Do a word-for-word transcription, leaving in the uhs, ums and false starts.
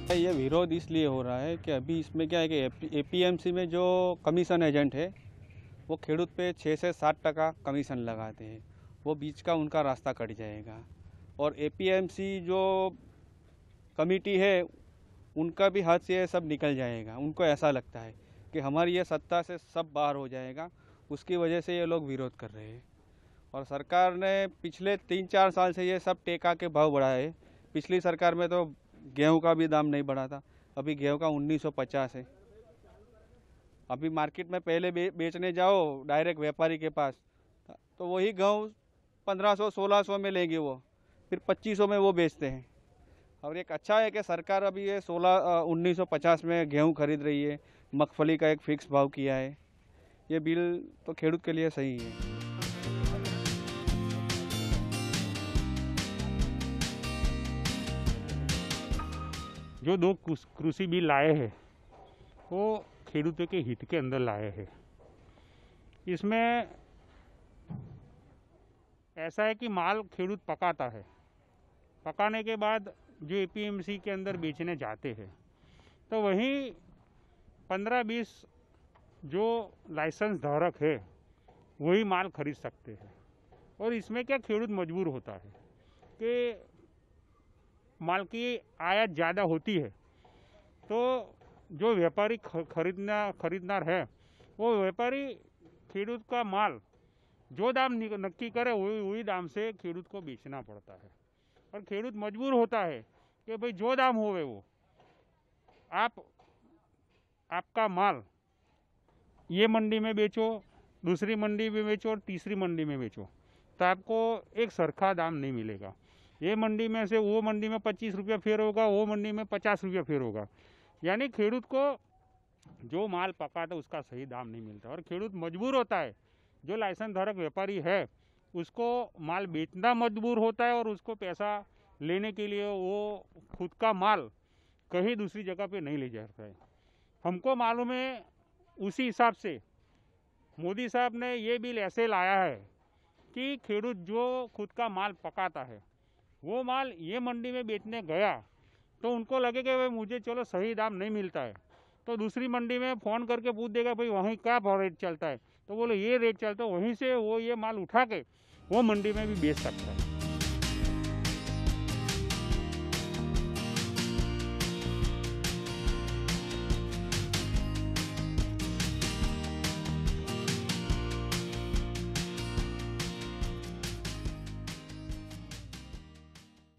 ये विरोध इसलिए हो रहा है कि अभी इसमें क्या है कि एपीएमसी में जो कमीशन एजेंट है वो खेडूत पे छः से सात टका कमीशन लगाते हैं। वो बीच का उनका रास्ता कट जाएगा और एपीएमसी जो कमेटी है उनका भी हाथ से सब निकल जाएगा। उनको ऐसा लगता है कि हमारी ये सत्ता से सब बाहर हो जाएगा, उसकी वजह से ये लोग विरोध कर रहे हैं। और सरकार ने पिछले तीन चार साल से ये सब टेका के भाव बढ़ाए हैं। पिछली सरकार में तो गेहूं का भी दाम नहीं बढ़ा था, अभी गेहूं का उन्नीस सौ पचास है। अभी मार्केट में पहले बे, बेचने जाओ डायरेक्ट व्यापारी के पास तो वही गेहूं पंद्रह सौ सोलह सौ में लेंगे, वो फिर पच्चीस सौ में वो बेचते हैं। और एक अच्छा है कि सरकार अभी ये सोलह उन्नीस सौ पचास में गेहूं खरीद रही है, मगफली का एक फिक्स भाव किया है। ये बिल तो खेडूत के लिए सही है। जो दो कृषि बिल लाए हैं वो खेडूतों के हित के अंदर लाए हैं। इसमें ऐसा है कि माल खेडूत पकाता है, पकाने के बाद जो एपीएमसी के अंदर बेचने जाते हैं तो वहीं पंद्रह बीस जो लाइसेंस धारक है वही माल खरीद सकते हैं। और इसमें क्या खेडूत मजबूर होता है कि माल की आयात ज़्यादा होती है तो जो व्यापारी खरीदना खरीदनार है वो व्यापारी खेडूत का माल जो दाम नक्की करे वही वही दाम से खेडूत को बेचना पड़ता है। और खेडूत मजबूर होता है कि भाई जो दाम होवे वो आप आपका माल ये मंडी में बेचो, दूसरी मंडी में बेचो और तीसरी मंडी में बेचो तो आपको एक सरखा दाम नहीं मिलेगा। ये मंडी में से वो मंडी में पच्चीस रुपया फेर होगा, वो मंडी में पचास रुपया फेर होगा। यानी खेडूत को जो माल पकाता है उसका सही दाम नहीं मिलता और खेडूत मजबूर होता है। जो लाइसेंस धारक व्यापारी है उसको माल बेचना मजबूर होता है और उसको पैसा लेने के लिए वो खुद का माल कहीं दूसरी जगह पे नहीं ले जाता है। हमको मालूम है उसी हिसाब से मोदी साहब ने ये बिल ऐसे लाया है कि खेडूत जो खुद का माल पकाता है वो माल ये मंडी में बेचने गया तो उनको लगे कि भाई मुझे चलो सही दाम नहीं मिलता है तो दूसरी मंडी में फ़ोन करके पूछ देगा भाई वहीं क्या रेट चलता है तो बोले ये रेट चलता है, वहीं से वो ये माल उठा के वो मंडी में भी बेच सकता है।